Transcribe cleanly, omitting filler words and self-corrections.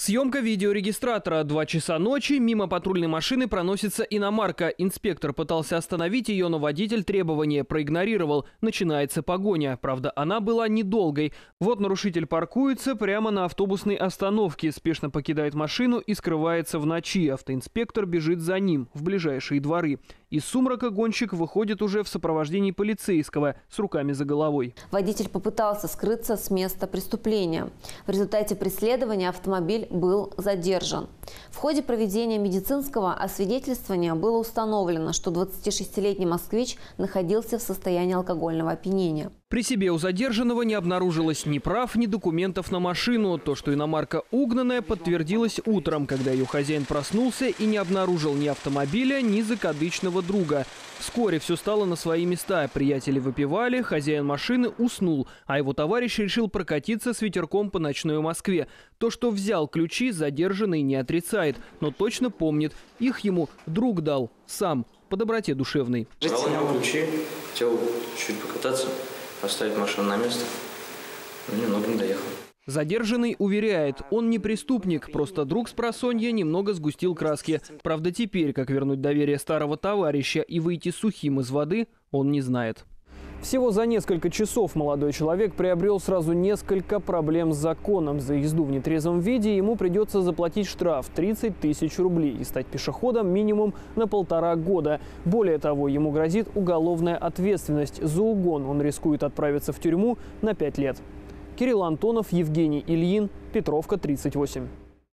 Съемка видеорегистратора. 2 часа ночи. Мимо патрульной машины проносится иномарка. Инспектор пытался остановить ее, но водитель требования проигнорировал. Начинается погоня. Правда, она была недолгой. Вот нарушитель паркуется прямо на автобусной остановке, спешно покидает машину и скрывается в ночи. Автоинспектор бежит за ним в ближайшие дворы. Из сумрака гонщик выходит уже в сопровождении полицейского с руками за головой. Водитель попытался скрыться с места преступления. В результате преследования автомобиль был задержан. В ходе проведения медицинского освидетельствования было установлено, что 26-летний москвич находился в состоянии алкогольного опьянения. При себе у задержанного не обнаружилось ни прав, ни документов на машину. То, что иномарка угнанная, подтвердилось утром, когда ее хозяин проснулся и не обнаружил ни автомобиля, ни закадычного друга. Вскоре все стало на свои места. Приятели выпивали, хозяин машины уснул, а его товарищ решил прокатиться с ветерком по ночной Москве. То, что взял ключи, задержанный не отрицает, но точно помнит. Их ему друг дал, сам, по доброте душевной. Брал у него ключи, хотел чуть покататься, поставить машину на место, но немного не доехал. Задержанный уверяет, он не преступник, просто друг с просонья немного сгустил краски. Правда, теперь, как вернуть доверие старого товарища и выйти сухим из воды, он не знает. Всего за несколько часов молодой человек приобрел сразу несколько проблем с законом. За езду в нетрезвом виде ему придется заплатить штраф 30 тысяч рублей и стать пешеходом минимум на 1,5 года. Более того, ему грозит уголовная ответственность. За угон он рискует отправиться в тюрьму на 5 лет. Кирилл Антонов, Евгений Ильин, Петровка, 38.